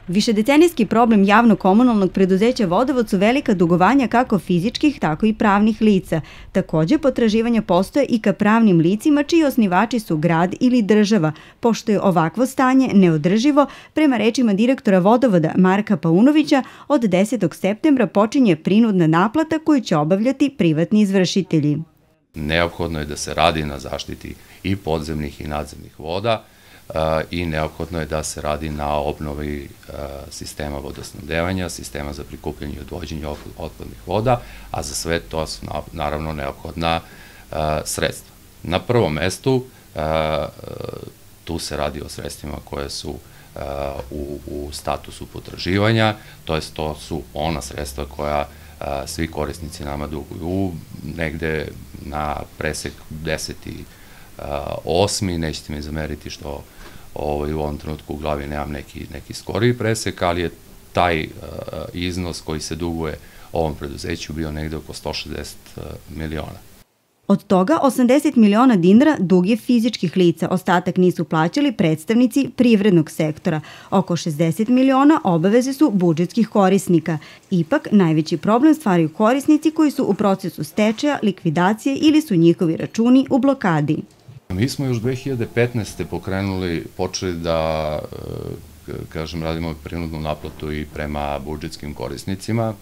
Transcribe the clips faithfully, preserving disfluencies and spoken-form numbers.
Višedecenijski problem javno-komunalnog preduzeća Vodovod su velika dugovanja kako fizičkih, tako i pravnih lica. Takođe, potraživanja postoje i ka pravnim licima čiji osnivači su grad ili država, pošto je ovakvo stanje neodrživo. Prema rečima direktora Vodovoda Marka Paunovića, od desetog septembra počinje prinudna naplata koju će obavljati privatni izvršitelji. Neophodno je da se radi na zaštiti i podzemnih i nadzemnih voda i neophodno je da se radi na obnovi sistema vodosnabdevanja, sistema za prikupljanje i odvođenje otpadnih voda, a za sve to su naravno neophodna sredstva. Na prvom mestu tu se radi o sredstvima koje su u statusu potraživanja, to jest to su ona sredstva koja svi korisnici nama duguju. Negde na presek deseti osmi, nećete mi zameriti što u ovom trenutku u glavi nemam neki skoriji presek, ali je taj iznos koji se duguje ovom preduzeću bio negde oko sto šezdeset miliona. Od toga osamdeset miliona dinara dug je fizičkih lica, ostatak nisu plaćali predstavnici privrednog sektora. Oko šezdeset miliona obaveze su budžetskih korisnika. Ipak, najveći problem stvaraju korisnici koji su u procesu stečaja, likvidacije ili su njihovi računi u blokadi. Mi smo još dve hiljade petnaeste. pokrenuli, počeli da, kažem, radimo prinudnu naplatu i prema budžetskim korisnicima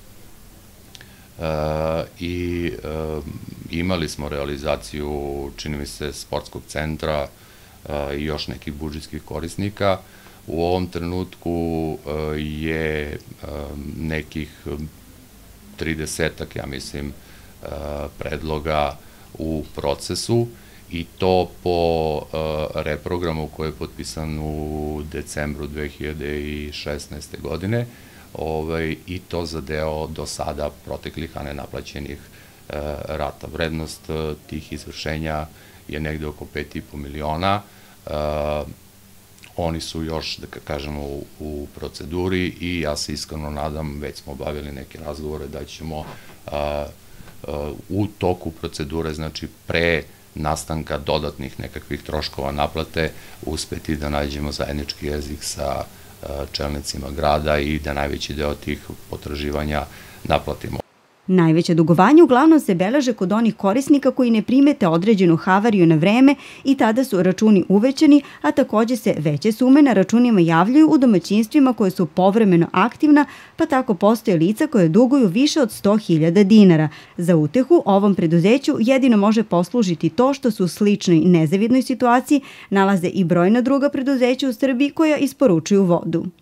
i imali smo realizaciju, čini mi se, sportskog centra i još nekih budžetskih korisnika. U ovom trenutku je nekih tridesetak, ja mislim, predloga u procesu, i to po reprogramu koji je potpisan u decembru dve hiljade šesnaeste. godine, i to za deo do sada proteklih, a ne naplaćenih rata. Vrednost tih izvršenja je negde oko pet i po miliona. Oni su još, da kažemo, u proceduri i ja se iskreno nadam, već smo obavili neke razgovore, da ćemo u toku procedure, znači pre nastanka dodatnih nekakvih troškova naplate, uspeti da nađemo zajednički jezik sa čelnicima grada i da najveći deo tih potraživanja naplatimo. Najveće dugovanje uglavnom se beleže kod onih korisnika koji ne primete određenu havariju na vreme i tada su računi uvećani, a takođe se veće sume na računima javljaju u domaćinstvima koje su povremeno aktivna, pa tako postoje lica koje duguju više od sto hiljada dinara. Za utehu ovom preduzeću jedino može poslužiti to što su u sličnoj nezavidnoj situaciji nalaze i brojna druga preduzeća u Srbiji koja isporučuju vodu.